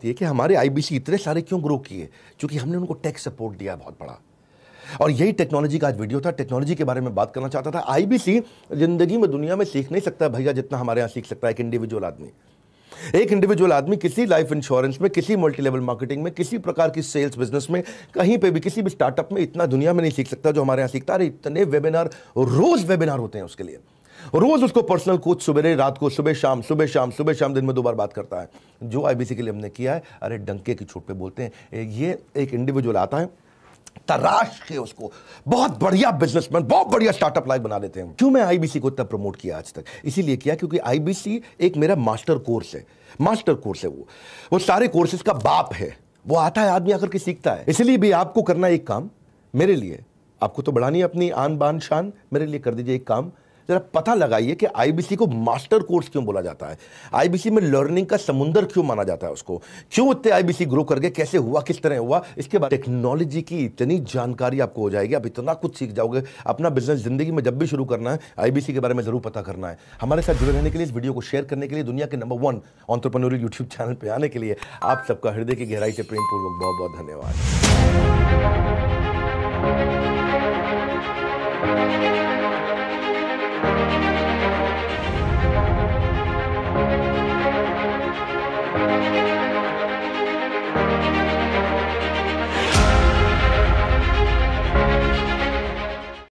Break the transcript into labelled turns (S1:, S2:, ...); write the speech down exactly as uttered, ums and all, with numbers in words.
S1: आती है कि हमारे आईबीसी इतने सारे क्यों ग्रो किए, क्योंकि हमने उनको टेक सपोर्ट दिया बहुत बड़ा। और यही टेक्नोलॉजी का आज वीडियो था, टेक्नोलॉजी के बारे में बात करना चाहता था। आईबीसी जिंदगी में दुनिया में सीख नहीं सकता भैया जितना हमारे यहाँ सीख सकता है एक इंडिविजुअल आदमी। एक इंडिविजुअल आदमी किसी लाइफ इंश्योरेंस में, किसी मल्टी लेवल मार्केटिंग में, किसी प्रकार की सेल्स बिजनेस में, कहीं पे भी किसी भी स्टार्टअप में इतना दुनिया में नहीं सीख सकता जो हमारे यहाँ सीखता है। इतने वेबिनार, रोज वेबिनार होते हैं उसके लिए, रोज उसको पर्सनल कोच सुबह रात को, सुबह शाम, सुबह शाम, सुबह शाम, दिन में दो बार बात करता है। जो आईबीसी के लिए हमने किया है, अरे डंके की चोट पे बोलते हैं। ये एक इंडिविजुअल आता है, तराश के उसको बहुत बढ़िया बिजनेसमैन, बहुत बढ़िया स्टार्टअप लाइफ बना देते हैं। क्यों मैं आईबीसी को इतना प्रमोट किया आज तक? इसीलिए किया क्योंकि आईबीसी एक मेरा मास्टर कोर्स है। मास्टर कोर्स है वो वो सारे कोर्सेज का बाप है। वो आता है, आदमी आकर के सीखता है। इसलिए भी आपको करना एक काम, मेरे लिए, आपको तो बढ़ानी है अपनी आन बान शान, मेरे लिए कर दीजिए एक काम, जरा पता लगाइए कि आईबीसी को मास्टर कोर्स क्यों बोला जाता है, आईबीसी में लर्निंग का समुंदर क्यों माना जाता है उसको, क्यों इतने आईबीसी ग्रो कर गए, कैसे हुआ, किस तरह हुआ। इसके बाद टेक्नोलॉजी की इतनी जानकारी आपको हो जाएगी, आप इतना कुछ सीख जाओगे। अपना बिजनेस जिंदगी में जब भी शुरू करना है, आईबीसी के बारे में जरूर पता करना है। हमारे साथ जुड़े रहने के लिए, इस वीडियो को शेयर करने के लिए, दुनिया के number one entrepreneurial YouTube channel पर आने के लिए आप सबका हृदय की गहराई से प्रेम पूर्वक बहुत बहुत धन्यवाद।